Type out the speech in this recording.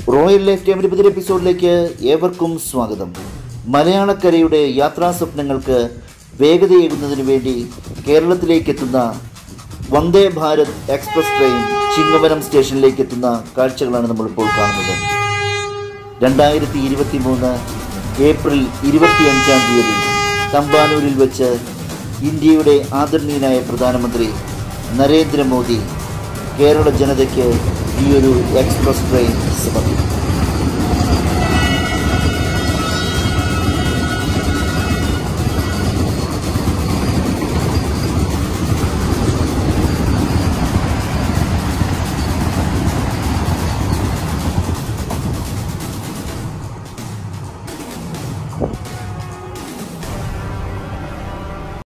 Royal life ടൈമിൻ്റെ പുതിയ എപ്പിസോഡിലേക്ക് ഏവർക്കും സ്വാഗതം. മലയാളക്കരയുടെ യാത്രാ സ്വപ്നങ്ങൾക്ക് വേഗതയേകുന്നതിന് വേണ്ടി കേരളത്തിലേക്ക് എത്തുന്ന വന്ദേ ഭാരത് എക്സ്പ്രസ് ട്രെയിൻ ചിങ്ങവനം സ്റ്റേഷനിലേക്ക് എത്തുന്ന കാഴ്ചകളാണ് നമ്മളിപ്പോൾ കാണുന്നത്. 2023 ഏപ്രിൽ 25 തമ്പാനൂരിൽ വെച്ച് ഇന്ത്യയുടെ ആദരണീയനായ പ്രധാനമന്ത്രി നരേന്ദ്രമോദി കേരള ജനതയ്ക്ക് ഈ ഒരു എക്സ്പ്രസ് ട്രെയിൻ സമർപ്പിക്കും.